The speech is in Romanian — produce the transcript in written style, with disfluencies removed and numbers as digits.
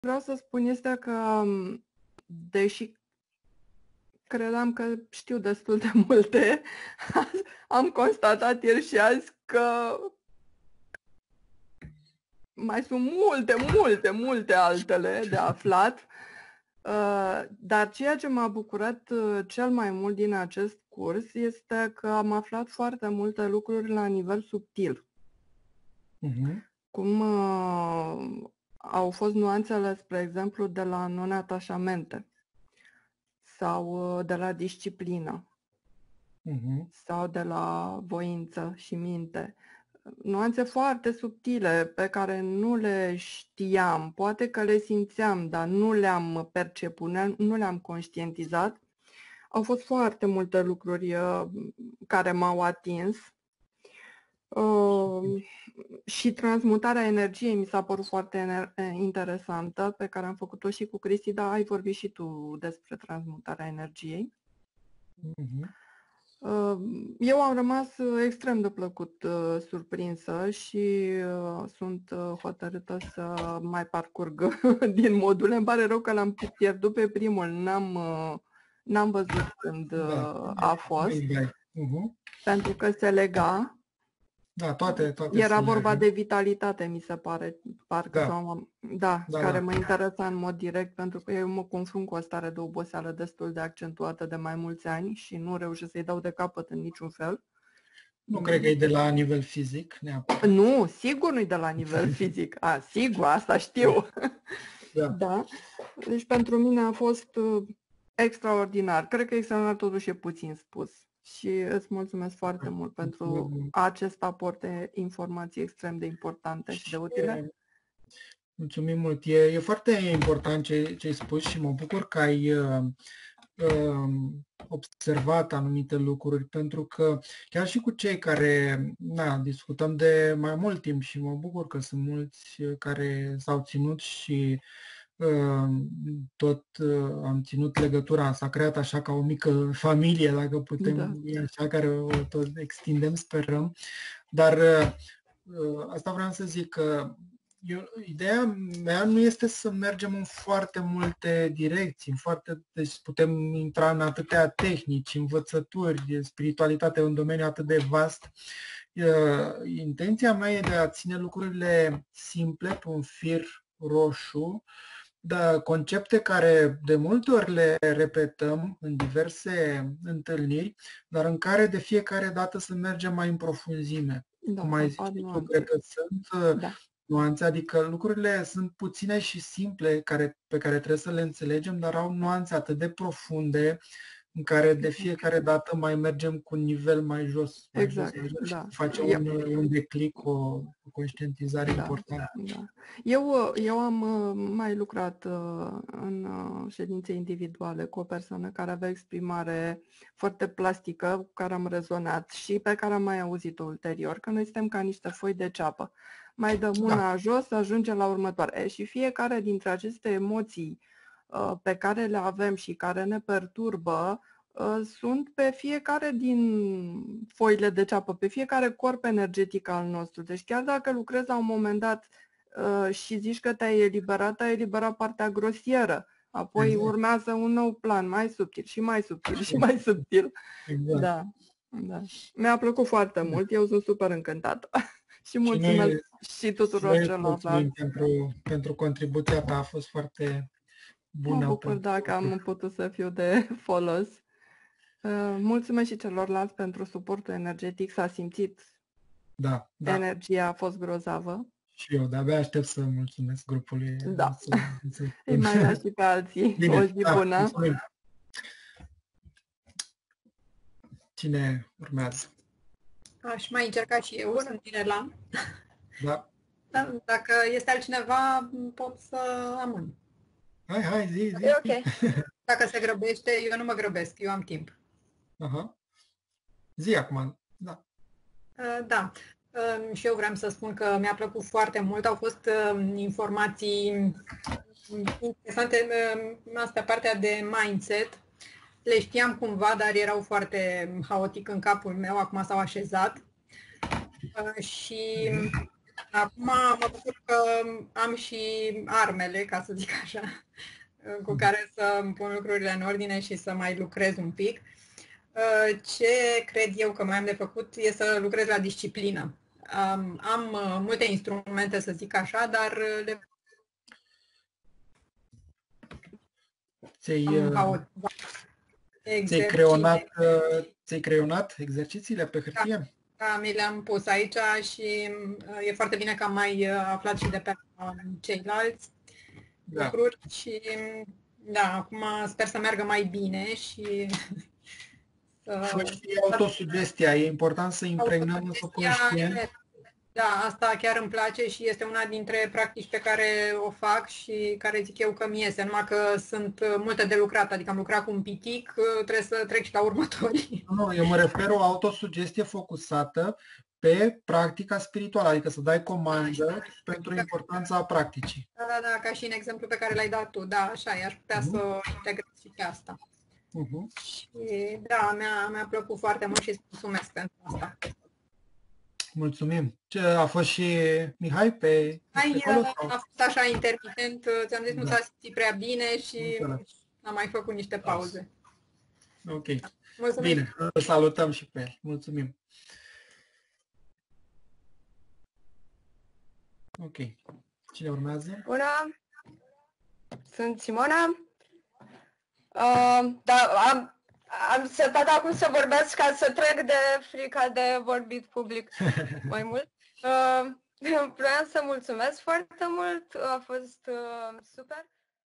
vreau să spun este că, deși credeam că știu destul de multe, am constatat ieri și azi că mai sunt multe altele de aflat. Dar ceea ce m-a bucurat cel mai mult din acest curs este că am aflat foarte multe lucruri la nivel subtil. Cum au fost nuanțele, spre exemplu, de la non-atașamente sau de la disciplină sau de la voință și minte. Nuanțe foarte subtile pe care nu le știam, poate că le simțeam, dar nu le-am perceput, nu le-am conștientizat. Au fost foarte multe lucruri care m-au atins. Și transmutarea energiei mi s-a părut foarte interesantă, pe care am făcut-o și cu Cristi, dar ai vorbit și tu despre transmutarea energiei. Eu am rămas extrem de plăcut surprinsă și sunt hotărâtă să mai parcurg din module. Îmi pare rău că l-am pierdut pe primul, n-am văzut când a fost, pentru că se lega. Da, toate era vorba de vitalitate, mi se pare, parcă da. Care mă interesa în mod direct, pentru că eu mă confrunt cu o stare de oboseală destul de accentuată de mai mulți ani și nu reușesc să-i dau de capăt în niciun fel. Nu cred că e de la nivel fizic, neapărat. Nu, sigur nu-i de la nivel fizic. Sigur, asta știu. Da. Deci pentru mine a fost extraordinar. Cred că extraordinar totuși e puțin spus. Și îți mulțumesc foarte mult pentru acest aport de informații extrem de importante și de utile. Mulțumim mult. E foarte important ce ai spus și mă bucur că ai observat anumite lucruri, pentru că chiar și cu cei care discutăm de mai mult timp și mă bucur că sunt mulți care s-au ținut și tot am ținut legătura, s-a creat așa ca o mică familie, dacă putem, așa, care o tot extindem, sperăm. Dar asta vreau să zic că ideea mea nu este să mergem în foarte multe direcții, deci putem intra în atâtea tehnici, învățături, spiritualitate e un domeniu atât de vast. Intenția mea e de a ține lucrurile simple pe un fir roșu, concepte care de multe ori le repetăm în diverse întâlniri, dar în care de fiecare dată să mergem mai în profunzime. Cum ai zis, eu cred că sunt nuanțe, adică lucrurile sunt puține și simple pe care trebuie să le înțelegem, dar au nuanțe atât de profunde în care de fiecare dată mai mergem cu un nivel mai jos. Exact, Facem un declic, o conștientizare importantă. Eu am mai lucrat în ședințe individuale cu o persoană care avea exprimare foarte plastică, cu care am rezonat și pe care am mai auzit-o ulterior, că noi suntem ca niște foi de ceapă. Mai dăm mâna jos, ajungem la următoare. Și fiecare dintre aceste emoții pe care le avem și care ne perturbă sunt pe fiecare din foile de ceapă, pe fiecare corp energetic al nostru. Deci chiar dacă lucrezi la un moment dat și zici că te-ai eliberat partea grosieră, apoi urmează un nou plan mai subtil și mai subtil și mai subtil. Da. Mi-a plăcut foarte mult, eu sunt super încântată. Și mulțumesc și tuturor celorlalți. Pentru contribuția ta, a fost foarte bună. Mă bucur dacă am putut să fiu de folos. Mulțumesc și celorlalți pentru suportul energetic, s-a simțit. Energia a fost grozavă. Și eu, de-abia aștept să mulțumesc grupului. Îi mai las și pe alții. Bine, o zi bună. Mulțumim. Cine urmează? Aș mai încerca și eu, sunt Mirela. Da. Dacă este altcineva, pot să amân. Hai, zi. E ok. Dacă se grăbește, eu nu mă grăbesc, eu am timp. Aha. Zi acum, da. Da. Și eu vreau să spun că mi-a plăcut foarte mult. Au fost informații interesante. Asta, partea de mindset. Le știam cumva, dar erau foarte haotic în capul meu. Acum s-au așezat. Și Acum mă bucur că am și armele, ca să zic așa, cu care să îmi pun lucrurile în ordine și să mai lucrez un pic. Ce cred eu că mai am de făcut e să lucrez la disciplină. Am multe instrumente, să zic așa, dar le ți-ai creionat exercițiile pe hârtie? Da, mi le-am pus aici și e foarte bine că am mai aflat și de pe ceilalți lucruri și da, acum sper să meargă mai bine și Fă și autosugestia, e important să impregnăm în subconștient. Da, asta chiar îmi place și este una dintre practici pe care o fac și care zic eu că mi iese, numai că sunt multe de lucrat, adică am lucrat cu un pitic, trebuie să trec și la următorii. Nu, eu mă refer o autosugestie focusată pe practica spirituală, adică să dai comandă pentru importanța practicii. Da, ca și în exemplu pe care l-ai dat tu, da, așa e, aș putea să integrez și pe asta. Și da, mi-a plăcut foarte mult și îți mulțumesc pentru asta. Mulțumim. A fost și Mihai pe acolo? A fost așa intermitent, ți-am zis, nu s-a simțit prea bine și am mai făcut niște pauze. Ok. Mulțumim. Bine, îl salutăm și pe el. Mulțumim. Ok. Cine urmează? Bună! Sunt Simona. Am setat acum să vorbesc ca să trec de frica de vorbit public mai mult. Vreau să mulțumesc foarte mult, a fost super.